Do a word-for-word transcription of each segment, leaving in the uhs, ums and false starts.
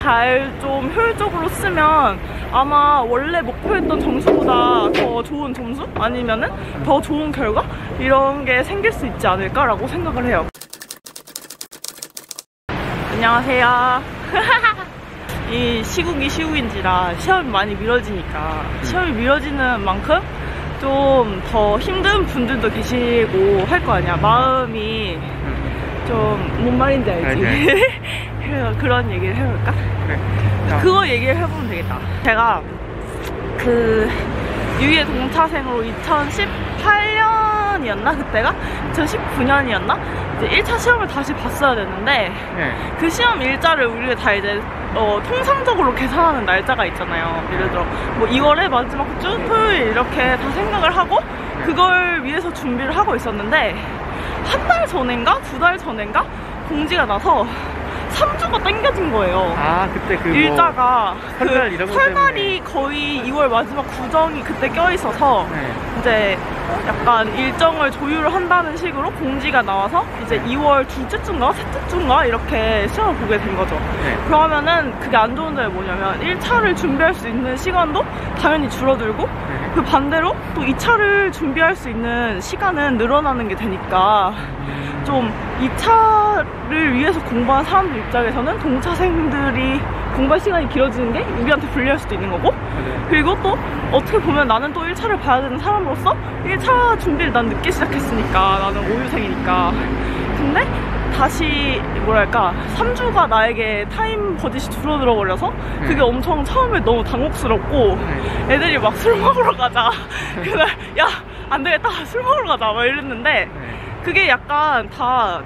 잘 좀 효율적으로 쓰면 아마 원래 목표했던 점수보다 더 좋은 점수? 아니면은 더 좋은 결과? 이런 게 생길 수 있지 않을까라고 생각을 해요. 안녕하세요. 이 시국이 시국인지라 시험이 많이 미뤄지니까 시험이 미뤄지는 만큼 좀 더 힘든 분들도 계시고 할 거 아니야. 마음이 좀 뭔 말인지 알지? 그래서 그런 얘기를 해볼까? 그래. 그거 얘기를 해보면 되겠다. 제가 그 유예 동차생으로 이천십팔 년이었나? 그때가? 이천십구 년이었나? 이제 일 차 시험을 다시 봤어야 되는데 네. 그 시험 일자를 우리가 다 이제 어, 통상적으로 계산하는 날짜가 있잖아요. 예를 들어 뭐 이월의 마지막 주 토요일 이렇게 다 생각을 하고 그걸 위해서 준비를 하고 있었는데 한 달 전인가? 두 달 전인가? 공지가 나서 삼 주가 당겨진 거예요. 아, 그때 그 일자가 뭐 설날 이런 그 것 설날이 거의 이월 마지막 구정이 그때 껴있어서 네. 이제 약간 일정을 조율을 한다는 식으로 공지가 나와서 이제 이월 둘째 주인가 셋째 주인가 이렇게 시험을 보게 된 거죠. 네. 그러면은 그게 안 좋은 점이 뭐냐면 일 차를 준비할 수 있는 시간도 당연히 줄어들고 네. 그 반대로 또 이 차를 준비할 수 있는 시간은 늘어나는 게 되니까 좀 이 차를 위해서 공부한 사람들 입장에서는 동차생들이 공부할 시간이 길어지는 게 우리한테 불리할 수도 있는 거고 네. 그리고 또 어떻게 보면 나는 또 일 차를 봐야 되는 사람으로서 일 차 준비를 난 늦게 시작했으니까 나는 오유생이니까 근데 다시 뭐랄까 삼 주가 나에게 타임 버짓이 줄어들어 버려서 네. 그게 엄청 처음에 너무 당혹스럽고 네. 애들이 막 술 먹으러 가자 그날 야 안 되겠다 술 먹으러 가자 막 이랬는데 네. 그게 약간 다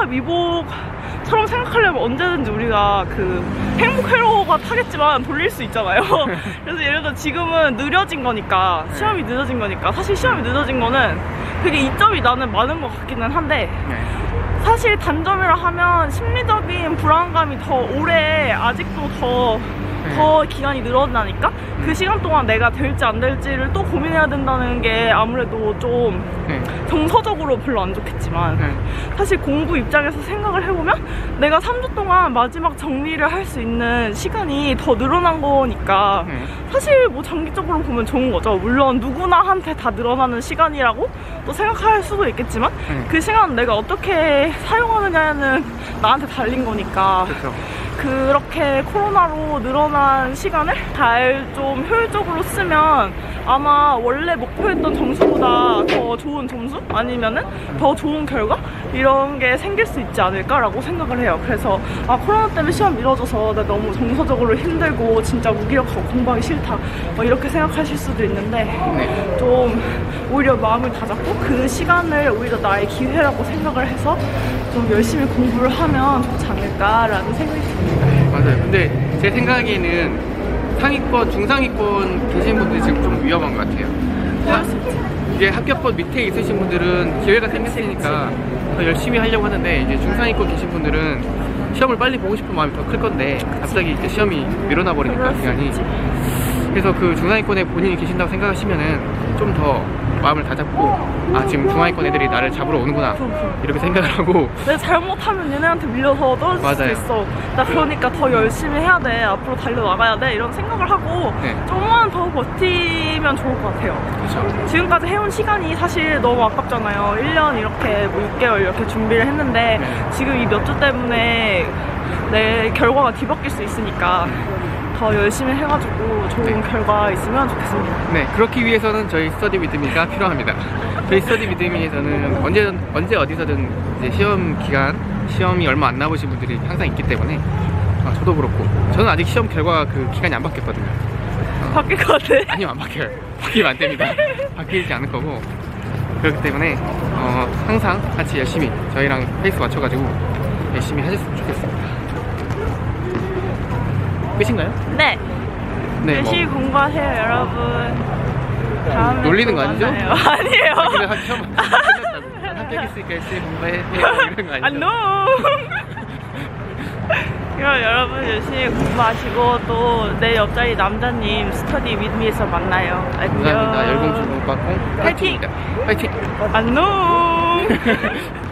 전화위복처럼 생각하려면 언제든지 우리가 그 행복 회로가 타겠지만 돌릴 수 있잖아요. 그래서 예를 들어 지금은 느려진 거니까 시험이 늦어진 거니까 사실 시험이 늦어진 거는 그게 이점이 나는 많은 것 같기는 한데 네. 사실 단점이라 하면 심리적인 불안감이 더 오래 아직도 더 더 기간이 늘어나니까 그 시간 동안 내가 될지 안 될지를 또 고민해야 된다는 게 아무래도 좀 네. 정서적으로 별로 안 좋겠지만 네. 사실 공부 입장에서 생각을 해보면 내가 삼 주 동안 마지막 정리를 할 수 있는 시간이 더 늘어난 거니까 네. 사실 뭐 장기적으로 보면 좋은 거죠. 물론 누구나한테 다 늘어나는 시간이라고 또 생각할 수도 있겠지만 네. 그 시간 내가 어떻게 사용하느냐는 나한테 달린 거니까 그렇죠. 그렇게 코로나로 늘어난 시간을 잘 좀 효율적으로 쓰면 아마 원래 목표했던 점수보다 더 좋은 점수? 아니면은 더 좋은 결과? 이런 게 생길 수 있지 않을까라고 생각을 해요. 그래서 아 코로나 때문에 시험 미뤄져서 나 너무 정서적으로 힘들고 진짜 무기력하고 공부하기 싫다 뭐 이렇게 생각하실 수도 있는데 네. 좀 오히려 마음을 다잡고 그 시간을 오히려 나의 기회라고 생각을 해서 좀 열심히 공부를 하면 좋지 않을까라는 생각이 듭니다. 맞아요. 근데 제 생각에는 상위권, 중상위권 계신 분들이 지금 좀 위험한 것 같아요. 하, 이제 합격권 밑에 있으신 분들은 기회가 생겼으니까 더 열심히 하려고 하는데 이제 중상위권 계신 분들은 시험을 빨리 보고 싶은 마음이 더 클 건데 갑자기 이제 시험이 밀어나 버리니까 기간이. 그래서 그 중상위권에 본인이 계신다고 생각하시면은 좀 더 마음을 다잡고 아 지금 중하위권 애들이 나를 잡으러 오는구나 이렇게 생각을 하고 내가 잘못하면 얘네한테 밀려서 떨어질 맞아요. 수도 있어. 나 그러니까 더 열심히 해야 돼. 앞으로 달려나가야 돼. 이런 생각을 하고 네. 조금만 더 버티면 좋을 것 같아요. 그렇죠. 지금까지 해온 시간이 사실 너무 아깝잖아요. 일 년 이렇게 뭐 육 개월 이렇게 준비를 했는데 네. 지금 지금 이 몇 주 때문에 내 결과가 뒤바뀔 수 있으니까 더 열심히 해가지고 좋은 네. 결과 있으면 좋겠습니다. 네, 그렇기 위해서는 저희 스터디 믿음이가 필요합니다. 저희 스터디 믿음이에서는 언제, 언제 어디서든 이제 시험 기간, 시험이 얼마 안 남으신 분들이 항상 있기 때문에 어, 저도 그렇고 저는 아직 시험 결과 그 기간이 안 바뀌었거든요. 어, 바뀔 것 같아. 아니요, 안 바뀌어요. 바뀌면 안 됩니다. 바뀌지 않을 거고 그렇기 때문에 어, 항상 같이 열심히 저희랑 페이스 맞춰가지고 열심히 하셨으면 좋겠습니다. 끝인가요? 네. 네, 열심히 뭐. 공부하세요, 여러분. 다음에 놀리는 거 또 아니죠? 만나요. 아니에요. 아, 그래, 한 시험 끝났다고. 합격 있으니까 열심히 공부해. 이런 거 아, 아니죠? no. 그럼 여러분 열심히 공부하시고 또 내 옆자리 남자님 스터디 윗미에서 만나요. 안녕. 감사합니다. 열공중공과공 파이팅! 파이팅! 안녕.